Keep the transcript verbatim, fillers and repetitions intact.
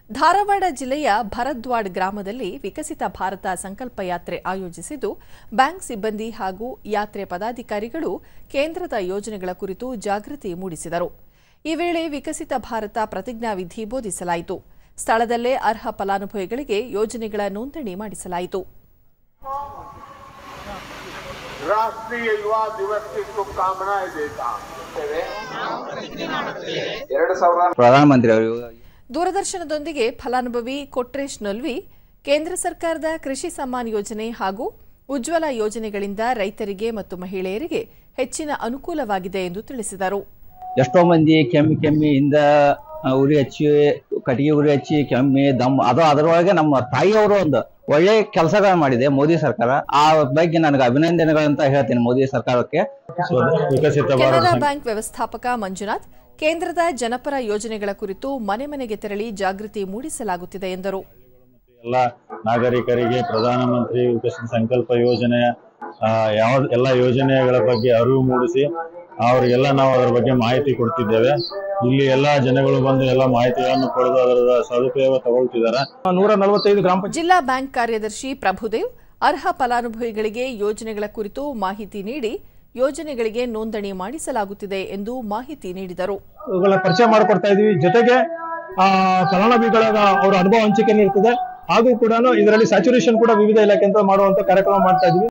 ಧಾರವಾಡ ಜಿಲ್ಲೆಯ ಭರದ್ವಾಡ್ ಗ್ರಾಮದಲ್ಲಿ ವಿಕಸಿತ ಭಾರತ ಸಂಕಲ್ಪ ಯಾತ್ರೆ ಆಯೋಜಿಸಿದ್ದು ಬ್ಯಾಂಕ್ ಸಿಬ್ಬಂದಿ ಹಾಗೂ ಯಾತ್ರೆ ಪದಾಧಿಕಾರಿಗಳು ಕೇಂದ್ರದ ಯೋಜನೆಗಳ ಕುರಿತು ಜಾಗೃತಿ ಮೂಡಿಸಿದರು. ಈ ವೇಳೆ ವಿಕಸಿತ ಭಾರತ ಪ್ರತಿಜ್ಞಾವಿಧಿ ಬೋಧಿಸಲಾಯಿತು. ಸ್ಥಳದಲ್ಲೇ ಅರ್ಹ ಫಲಾನುಭವಿಗಳಿಗೆ ಯೋಜನೆಗಳ ನೋಂದಣಿ ಮಾಡಿಸಲಾಯಿತು. राष्ट्रीय युवा दिवस की शुभकामनाएं देता ಪ್ರಧಾನಮಂತ್ರಿ ದೂರದರ್ಶನದೊಂದಿಗೆ ಫಲಾನುಭವಿ ಕೊಟ್ರೇಶ್ ನೊಲ್ವಿ ಕೇಂದ್ರ ಸರ್ಕಾರದ ಕೃಷಿ ಸಮ್ಮಾನ್ ಯೋಜನೆ ಹಾಗೂ ಉಜ್ವಲ ಯೋಜನೆಗಳಿಂದ ರೈತರಿಗೆ ಮತ್ತು ಮಹಿಳೆಯರಿಗೆ ಹೆಚ್ಚಿನ ಅನುಕೂಲವಾಗಿದೆ ಎಂದು ತಿಳಿಸಿದರು. ಎಷ್ಟೋ ಮಂದಿ ಕೆಮ್ಮಿ ಕೆಮ್ಮಿಯಿಂದ ಉರಿ ಹಚ್ಚಿ ಕಟ್ಟಿಗೆ ಉರಿ ಹಚ್ಚಿ ಕೆಮ್ಮಿ ದಮ್ ಅದು ಅದರೊಳಗೆ ನಮ್ಮ ತಾಯಿಯವರು ಒಂದು ಒಳ್ಳೆ ಕೆಲಸಗಳನ್ನು ಮಾಡಿದೆ ಮೋದಿ ಸರ್ಕಾರ. ಆ ಬಗ್ಗೆ ನನಗೆ ಅಭಿನಂದನೆಗಳಂತ ಹೇಳ್ತೀನಿ ಮೋದಿ ಸರ್ಕಾರಕ್ಕೆ. ಕೆನರಾ ಬ್ಯಾಂಕ್ ವ್ಯವಸ್ಥಾಪಕ ಮಂಜುನಾಥ್ ಕೇಂದ್ರದ ಜನಪರ ಯೋಜನೆಗಳ ಕುರಿತು ಮನೆ ಮನೆಗೆ ತೆರಳಿ ಜಾಗೃತಿ ಮೂಡಿಸಲಾಗುತ್ತಿದೆ ಎಂದರು. ಎಲ್ಲ ನಾಗರಿಕರಿಗೆ ಪ್ರಧಾನಮಂತ್ರಿ ವಿಕಸಿತ ಸಂಕಲ್ಪ ಯೋಜನೆ ಯಾವ ಎಲ್ಲ ಯೋಜನೆಗಳ ಬಗ್ಗೆ ಅರಿವು ಮೂಡಿಸಿ ಅವರಿಗೆಲ್ಲ ನಾವು ಅದರ ಬಗ್ಗೆ ಮಾಹಿತಿ ಕೊಡ್ತಿದ್ದೇವೆ. ಇಲ್ಲಿ ಎಲ್ಲಾ ಜನಗಳು ಬಂದು ಎಲ್ಲ ಮಾಹಿತಿಗಳನ್ನು ಪಡೆದು ಅದರ ಸದುಪಯೋಗ ತಗೊಳ್ತಿದ್ದಾರೆ. ನೂರ ನಲವತ್ತೈದು ಗ್ರಾಮ ಜಿಲ್ಲಾ ಬ್ಯಾಂಕ್ ಕಾರ್ಯದರ್ಶಿ ಪ್ರಭುದೇವ್ ಅರ್ಹ ಫಲಾನುಭವಿಗಳಿಗೆ ಯೋಜನೆಗಳ ಕುರಿತು ಮಾಹಿತಿ ನೀಡಿ ಯೋಜನೆಗಳಿಗೆ ನೋಂದಣಿ ಮಾಡಿಸಲಾಗುತ್ತಿದೆ ಎಂದು ಮಾಹಿತಿ ನೀಡಿದರು. ಪರಿಚಯ ಮಾಡಿಕೊಡ್ತಾ ಇದೀವಿ. ಜೊತೆಗೆ ಆ ಫಲಾನುಭವಿಗಳ ಅವರ ಅನುಭವ ಹಂಚಿಕೆ ಇರ್ತದೆ ಹಾಗೂ ಕೂಡ ಇದರಲ್ಲಿ ಸ್ಯಾಚುರೇಷನ್ ಕೂಡ ವಿವಿಧ ಇಲಾಖೆಯಿಂದ ಮಾಡುವಂತ ಕಾರ್ಯಕ್ರಮ ಮಾಡ್ತಾ ಇದೀವಿ.